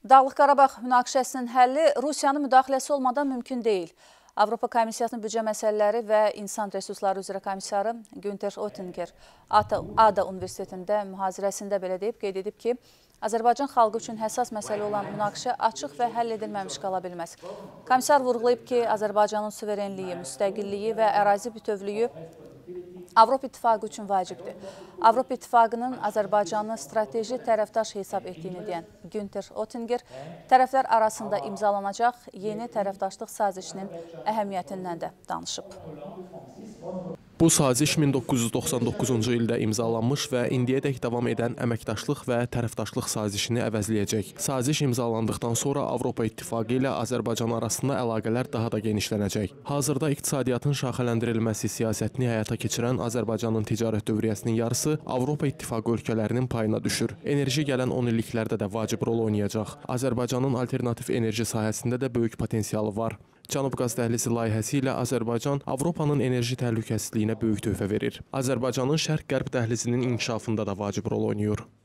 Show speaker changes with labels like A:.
A: Dağlıq Qarabağ münaqişəsinin həlli Rusiyanın müdaxiləsi olmadan mümkün deyil. Avropa Komissiyasının büdcə məsələləri və insan resursları üzrə komissarı Günter Oettinger ADA Universitetində mühazirəsində belə deyib, qeyd edib ki, Azərbaycan xalqı üçün həssas məsələ olan münaqişə açıq və həll edilməmiş qala bilməz. Komissar vurğulayıb ki, Azərbaycanın suverenliyi, müstəqilliyi və ərazi bütövlüyü Avropa İttifaqı üçün vacibdir. Avropa İttifaqının Azərbaycanı strateji tərəfdaş hesab etdiyini deyən Günter Oettinger, tərəflər arasında imzalanacaq yeni tərəfdaşlıq sazişinin əhəmiyyətindən də danışıb.
B: Bu saziş 1999-cu ildə imzalanmış və indiyədək davam edən əməkdaşlıq və tərəfdaşlıq sazişini əvəzləyəcək. Saziş imzalandıqdan sonra Avropa İttifaqı ilə Azərbaycan arasında əlaqələr daha da genişlənəcək. Hazırda iqtisadiyyatın şaxələndirilməsi siyasətini həyata keçirən Azərbaycanın ticarət dövriyyəsinin yarısı Avropa İttifaqı ölkələrinin payına düşür. Enerji gələn 10 illiklərdə də vacib rol oynayacaq. Azərbaycanın alternativ enerji sahəsində də böyük potensialı var. Cənub Qaz Dəhlizi layihəsi ilə Azərbaycan Avropanın enerji təhlükəsizliyinə böyük töhfə verir. Azərbaycanın Şərq-Qərb dəhlizinin inkişafında da vacib rol oynayır.